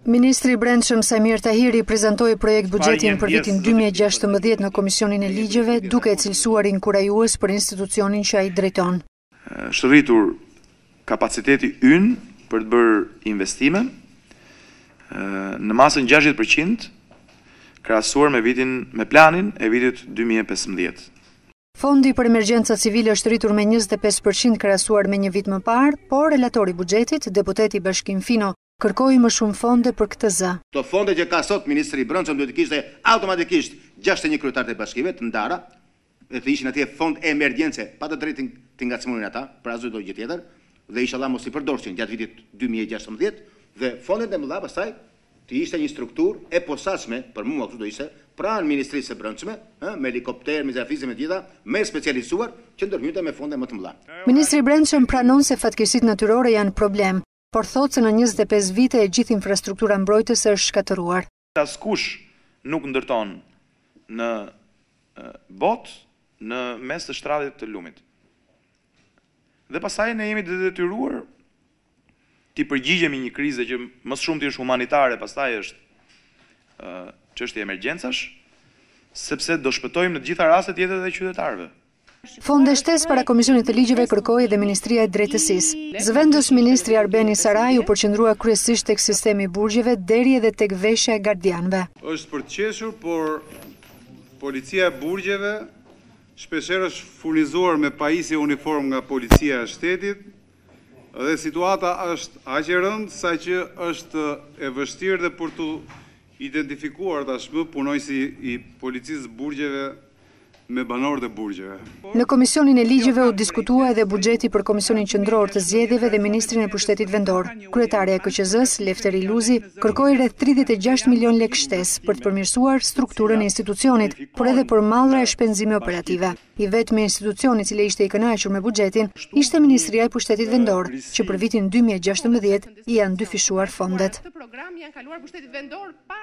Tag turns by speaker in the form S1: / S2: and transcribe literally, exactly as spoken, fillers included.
S1: Ministri i Brendshëm Samir Tahiri prezantoi projekt buxhetin për vitin dy mijë e gjashtëmbëdhjetë në Komisionin e Ligjeve, duke e cilësuar inkurajues për institucionin që ai drejton.
S2: Është rritur kapaciteti ynë për të bërë investime në masën gjashtëdhjetë përqind krahasuar me vitin me planin e vitit dy mijë e pesëmbëdhjetë.
S1: Fondi për emergjenca civile është rritur me njëzet e pesë përqind krahasuar me një vit më parë, por relatori i buxhetit, deputeti Bashkim Fino, kërkoi më shumë fonde për këtë zë.
S3: Këto fonde që ka sot ministri i Brendshëm duhet të kishte automatikisht gjashtëdhjetë e një kryetar të bashkive të ndara, e të ishin atje fond emergjence, pa të drejtë të ngacmonin ata, për asnjë gjë tjetër, dhe inshallah mos i përdorshin gjatë vitit dy mijë e gjashtëmbëdhjetë, dhe fondet e mëdha pastaj të ishte një strukturë e posaçme, për mua kështu do ishte, pranë Ministrisë së Brendshme, me helikopter, me zafisë me gjitha, me specializuar që ndërhyjte me fonde më të mëdha.
S1: Ministri i Brendshëm pranon se fatkeqësitë natyrore janë problem, por thotë se në njëzet e pesë vite e gjithë infrastruktura mbrojtëse është shkatëruar.
S2: Askush nuk ndërton në botë në mes të shtratit të lumit. Dhe pastaj ne jemi të detyruar të përgjigjemi një krize që më shumë të është humanitare, pastaj është çështje emergjencash, sepse do shpëtojmë në të gjitha rastet jetën e qytetarëve.
S1: Fonde shtesë para Komisionit të Ligjeve kërkoi dhe Ministria e Drejtësisë. Zëvendës ministri Arbeni Saraj u përqendrua kryesisht tek sistemi i burgjeve deri edhe tek veshja e gardianëve.
S4: Është për të qeshur, por policia e burgjeve shpeshherë është furnizuar me pajisje uniform nga policia e shtetit dhe situata është aq e rëndë saqë është e vështirë dhe për të identifikuar tashmë punojësi i policisë burgjeve me banorët e burgjeve.
S1: Në Komisionin e Ligjeve u diskutua edhe buxheti për Komisionin Qendror të Zgjedhjeve dhe Ministrin e Pushtetit Vendor. Kryetaria e K Q Z-s, Lefteri Luzi, kërkoi rreth tridhjetë e gjashtë milion lekë shtesë për të përmirësuar strukturën e institucionit, por edhe për mallra e shpenzime operative. I vetmi institucioni i cili ishte i kënaqur me buxhetin ishte Ministria e Pushtetit Vendor, që për vitin dy mijë e gjashtëmbëdhjetë i janë dyfishuar fondet.